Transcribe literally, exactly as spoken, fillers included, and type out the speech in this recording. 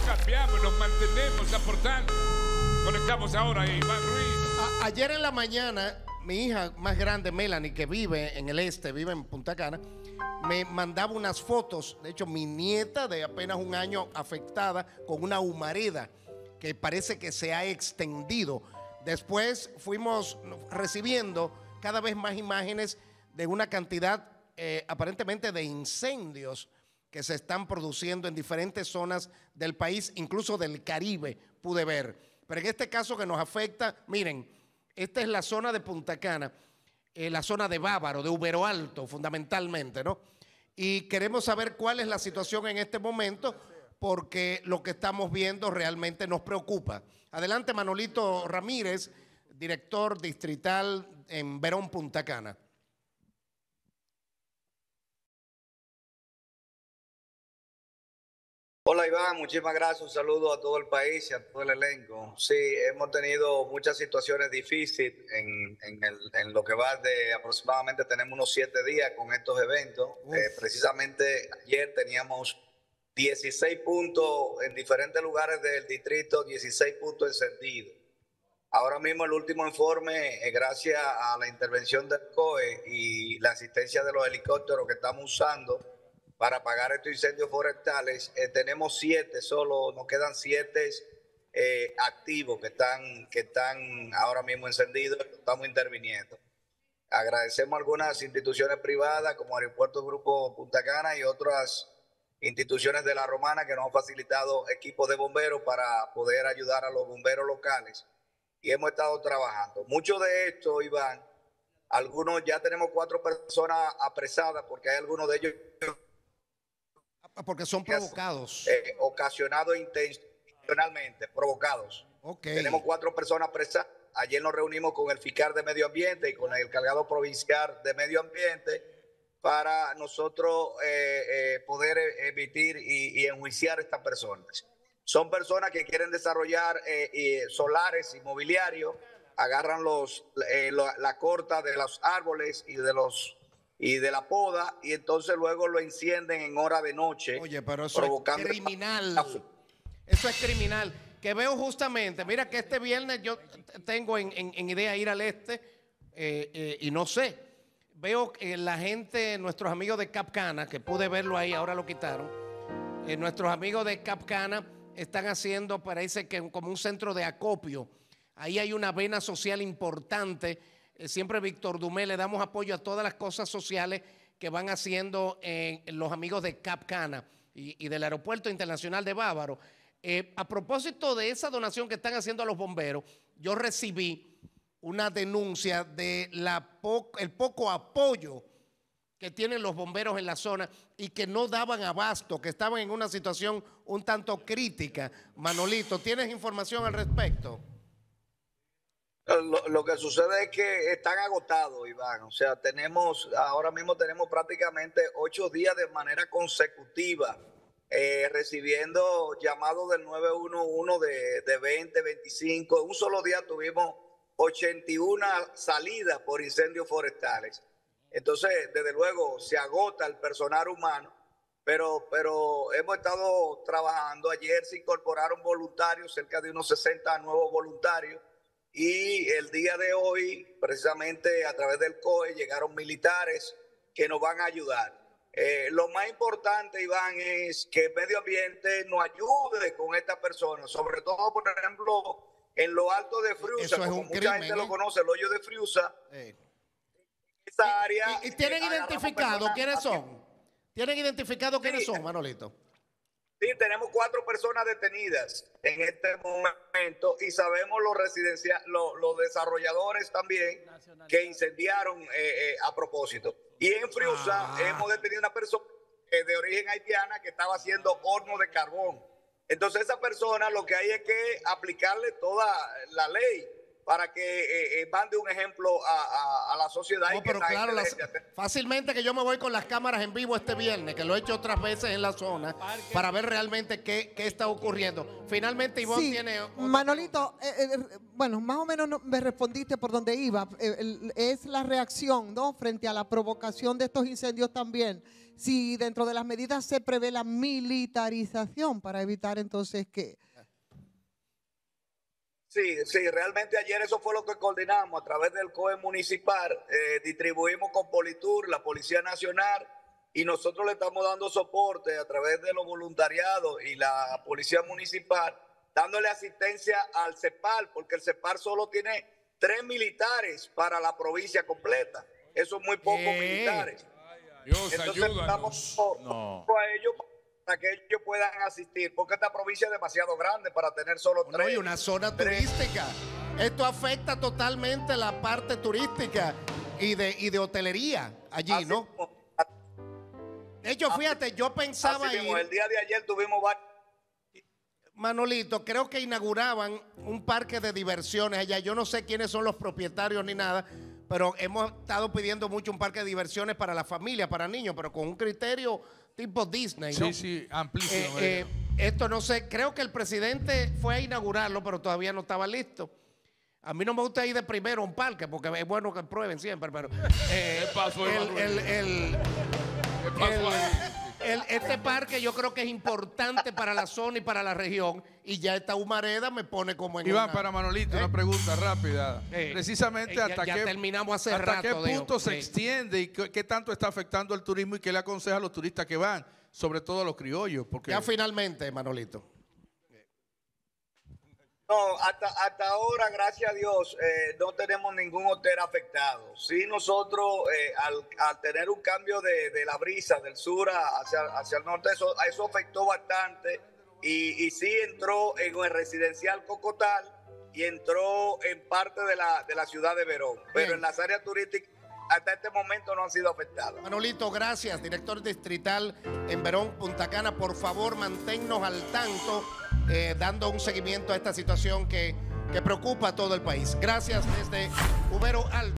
cambiamos, nos mantenemos aportando. Conectamos ahora a Iván Ruiz. A ayer en la mañana, mi hija más grande, Melanie, que vive en el este, vive en Punta Cana, me mandaba unas fotos. De hecho, mi nieta de apenas un año afectada con una humareda que parece que se ha extendido. Después fuimos recibiendo cada vez más imágenes de una cantidad eh, aparentemente de incendios que se están produciendo en diferentes zonas del país, incluso del Caribe, pude ver. Pero en este caso que nos afecta, miren, esta es la zona de Punta Cana, eh, la zona de Bávaro, de Ubero Alto, fundamentalmente, ¿no? Y queremos saber cuál es la situación en este momento, porque lo que estamos viendo realmente nos preocupa. Adelante, Manolito Ramírez, director distrital en Verón, Punta Cana. Hola Iván, muchísimas gracias, un saludo a todo el país y a todo el elenco. Sí, hemos tenido muchas situaciones difíciles en, en, el, en lo que va de aproximadamente, tenemos unos siete días con estos eventos. Eh, precisamente ayer teníamos dieciséis puntos en diferentes lugares del distrito, dieciséis puntos encendidos. Ahora mismo el último informe, eh, gracias a la intervención del C O E y la asistencia de los helicópteros que estamos usando para apagar estos incendios forestales, eh, tenemos siete, solo nos quedan siete eh, activos que están, que están ahora mismo encendidos, estamos interviniendo. Agradecemos a algunas instituciones privadas como Aeropuerto Grupo Punta Cana y otras instituciones de la Romana que nos han facilitado equipos de bomberos para poder ayudar a los bomberos locales y hemos estado trabajando. Mucho de esto, Iván, algunos ya tenemos cuatro personas apresadas porque hay algunos de ellos porque son provocados. Eh, ocasionados intencionalmente, provocados. Okay. Tenemos cuatro personas apresadas. Ayer nos reunimos con el fiscal de Medio Ambiente y con el encargado provincial de Medio Ambiente para nosotros eh, eh, poder emitir y, y enjuiciar a estas personas. Son personas que quieren desarrollar eh, eh, solares inmobiliarios, agarran los, eh, la, la corta de los árboles y de los y de la poda, y entonces luego lo encienden en hora de noche. Oye, pero eso es criminal. Eso es criminal. Que veo justamente, mira que este viernes yo tengo en, en, en idea ir al este eh, eh, y no sé. Veo que la gente, nuestros amigos de Cap Cana, que pude verlo ahí, ahora lo quitaron. Eh, nuestros amigos de Cap Cana están haciendo, parece que como un centro de acopio. Ahí hay una vena social importante. Siempre Víctor Dumé le damos apoyo a todas las cosas sociales que van haciendo eh, los amigos de Cap Cana y, y del Aeropuerto Internacional de Bávaro. Eh, a propósito de esa donación que están haciendo a los bomberos, yo recibí una denuncia de la po el poco apoyo que tienen los bomberos en la zona y que no daban abasto, que estaban en una situación un tanto crítica. Manolito, ¿tienes información al respecto? Lo, lo que sucede es que están agotados, Iván. O sea, tenemos, ahora mismo tenemos prácticamente ocho días de manera consecutiva eh, recibiendo llamados del nueve uno uno de, de veinte, veinticinco. Un solo día tuvimos ochenta y una salidas por incendios forestales. Entonces, desde luego, se agota el personal humano, pero, pero hemos estado trabajando. Ayer se incorporaron voluntarios, cerca de unos sesenta nuevos voluntarios. Y el día de hoy, precisamente a través del C O E, llegaron militares que nos van a ayudar. Eh, lo más importante, Iván, es que el medio ambiente nos ayude con estas personas, sobre todo, por ejemplo, en lo alto de Friusa, Eso es como un mucha crimen, gente ¿eh? lo conoce, el hoyo de Friusa. Eh. Esa área. ¿Y, y tienen eh, identificado quiénes son? ¿Tienen identificado quiénes Sí. son, Manolito? Sí, tenemos cuatro personas detenidas en este momento y sabemos los residenciales, los, los desarrolladores también que incendiaron eh, eh, a propósito. Y en Friusa Ah. hemos detenido una persona eh, de origen haitiana que estaba haciendo horno de carbón. Entonces esa persona lo que hay es que aplicarle toda la ley para que eh, eh, mande un ejemplo a, a, a la sociedad. No, y que pero esta claro, gente las- deje de- fácilmente que yo me voy con las cámaras en vivo este viernes, que lo he hecho otras veces en la zona, para ver realmente qué, qué está ocurriendo. Finalmente, Ivonne Sí, tiene... otra Manolito, eh, eh, bueno, más o menos no- me respondiste por donde iba. Eh, el- es la reacción, ¿no? Frente a la provocación de estos incendios también. Si dentro de las medidas se prevé la militarización para evitar entonces que... Sí, sí, realmente ayer eso fue lo que coordinamos a través del C O E municipal. Eh, distribuimos con Politur, la Policía Nacional, y nosotros le estamos dando soporte a través de los voluntariados y la Policía Municipal, dándole asistencia al CEPAL, porque el CEPAL solo tiene tres militares para la provincia completa. Eso es muy pocos ¿Qué? militares. Dios, Entonces ayúdanos. estamos No. a ellos para que ellos puedan asistir, porque esta provincia es demasiado grande para tener solo No, tres. y una zona tres. turística. Esto afecta totalmente la parte turística y de, y de hotelería allí, Así ¿no? mismo, De hecho, fíjate, yo pensaba así mismo, ir, el día de ayer tuvimos varios. Manolito, creo que inauguraban un parque de diversiones allá. Yo no sé quiénes son los propietarios ni nada, pero hemos estado pidiendo mucho un parque de diversiones para la familia, para niños, pero con un criterio tipo Disney, ¿no? Sí, sí, amplísimo. Eh, eh, esto no sé, creo que el presidente fue a inaugurarlo, pero todavía no estaba listo. A mí no me gusta ir de primero a un parque, porque es bueno que prueben siempre, pero... eh, ¿Qué pasó, el, Emanuel? el- el- ¿Qué pasó el- ahí? el- este parque yo creo que es importante para la zona y para la región, y ya esta Humareda me pone como en Iván, una- para Manolito, ¿Eh? una pregunta rápida. Eh, Precisamente eh, ya- hasta ya qué, terminamos hace hasta rato, qué digo, punto se sí. extiende y qué, qué tanto está afectando el turismo y qué le aconseja a los turistas que van, sobre todo a los criollos. Porque Ya finalmente, Manolito. No, hasta, hasta ahora, gracias a Dios, eh, no tenemos ningún hotel afectado. Sí, nosotros, eh, al, al tener un cambio de, de la brisa del sur a- hacia, hacia el norte, eso, eso afectó bastante. Y, y sí entró en el residencial Cocotal y entró en parte de la, de la ciudad de Verón. Pero Bien. en las áreas turísticas, hasta este momento no han sido afectadas. Manolito, gracias, director distrital en Verón, Punta Cana. Por favor, manténnos al tanto, eh, dando un seguimiento a esta situación que, que preocupa a todo el país. Gracias desde Ubero Alto.